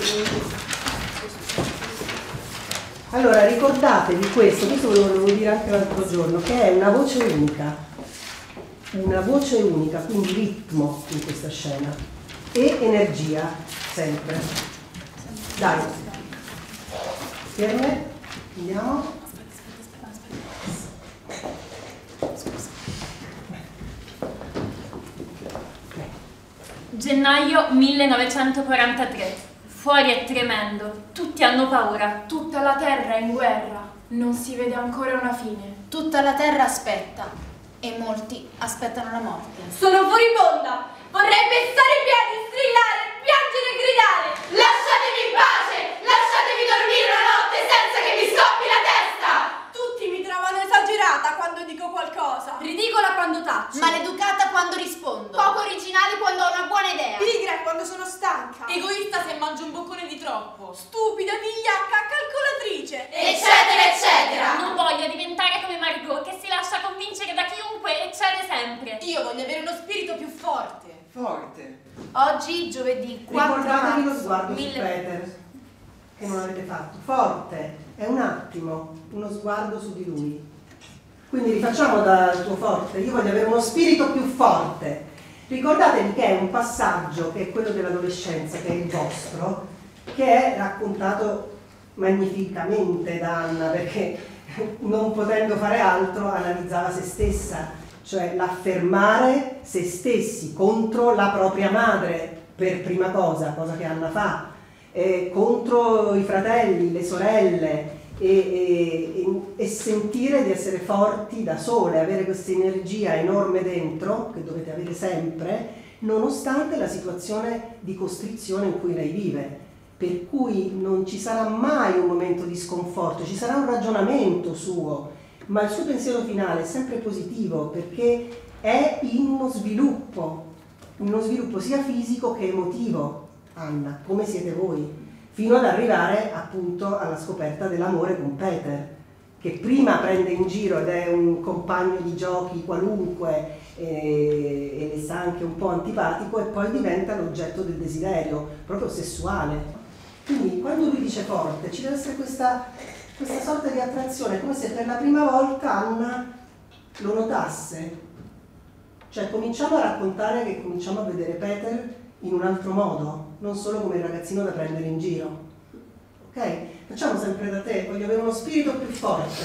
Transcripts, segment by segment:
Allora, ricordatevi questo ve lo volevo dire anche l'altro giorno, che è una voce unica, quindi ritmo in questa scena e energia, sempre. Dai, ferme, andiamo. Gennaio 1943. Fuori è tremendo, tutti hanno paura. Tutta la terra è in guerra, non si vede ancora una fine. Tutta la terra aspetta e molti aspettano la morte. Sono furibonda, vorrei pestare i piedi, strillare, piangere e gridare. Lasciatemi in pace, lasciatemi dormire una notte senza che mi scoppi la testa. Tutti mi trovano esagerata quando dico qualcosa, Ridicola quando taccio, Maleducata quando rispondo. poco originale quando ho una buona idea, pigra quando sono stanca, egoista se mangio un boccone di troppo, stupida, vigliacca, calcolatrice, Eccetera, eccetera. Non voglio diventare come Margot, che si lascia convincere da chiunque e cede sempre. Io voglio avere uno spirito più forte. Forte. Oggi, giovedì 4 Ricordatevi lo marzo, sguardo su Peter, che non avete fatto. Forte, è un attimo, uno sguardo su di lui. Quindi rifacciamo dal tuo forte. Io voglio avere uno spirito più forte. Ricordatevi che è un passaggio, che è quello dell'adolescenza, che è il vostro, che è raccontato magnificamente da Anna, perché non potendo fare altro analizzava se stessa, cioè l'affermare se stessi contro la propria madre per prima cosa che Anna fa, contro i fratelli, le sorelle, e sentire di essere forti da sole, avere questa energia enorme dentro, che dovete avere sempre, nonostante la situazione di costrizione in cui lei vive. Per cui non ci sarà mai un momento di sconforto, ci sarà un ragionamento suo, ma il suo pensiero finale è sempre positivo, perché è in uno sviluppo sia fisico che emotivo, Anna, come siete voi, fino ad arrivare appunto alla scoperta dell'amore con Peter, che prima prende in giro ed è un compagno di giochi qualunque e le sta anche un po' antipatico, e poi diventa l'oggetto del desiderio, proprio sessuale. Quindi quando lui dice forte ci deve essere questa sorta di attrazione, come se per la prima volta Anna lo notasse. Cioè cominciamo a raccontare che cominciamo a vedere Peter in un altro modo, non solo come il ragazzino da prendere in giro. Ok? Facciamo sempre da te, voglio avere uno spirito più forte.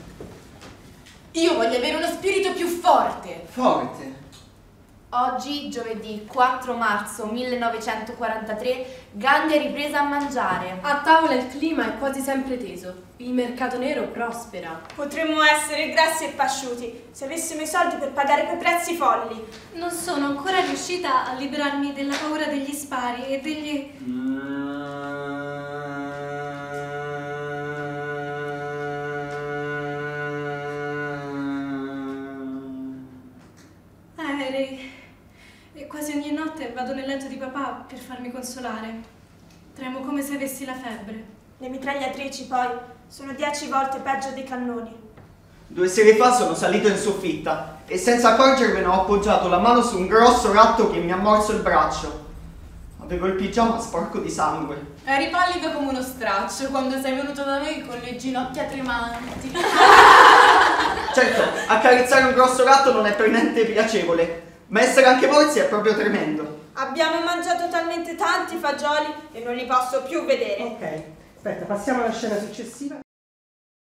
Io voglio avere uno spirito più forte. Forte. Oggi, giovedì 4 marzo 1943, Gandhi è ripresa a mangiare. A tavola il clima è quasi sempre teso, il mercato nero prospera. Potremmo essere grassi e pasciuti se avessimo i soldi per pagare quei prezzi folli. Non sono ancora riuscita a liberarmi della paura degli spari e degli... aerei. E quasi ogni notte vado nel letto di papà per farmi consolare. Tremo come se avessi la febbre. Le mitragliatrici, poi, sono 10 volte peggio dei cannoni. 2 sere fa sono salito in soffitta e senza accorgermene ho appoggiato la mano su un grosso ratto che mi ha morso il braccio. Avevo il pigiama sporco di sangue. Eri pallido come uno straccio quando sei venuto da noi con le ginocchia tremanti. Certo, accarezzare un grosso ratto non è per niente piacevole, ma essere anche morsi è proprio tremendo. Abbiamo mangiato talmente tanti fagioli e non li posso più vedere. Ok, aspetta, passiamo alla scena successiva.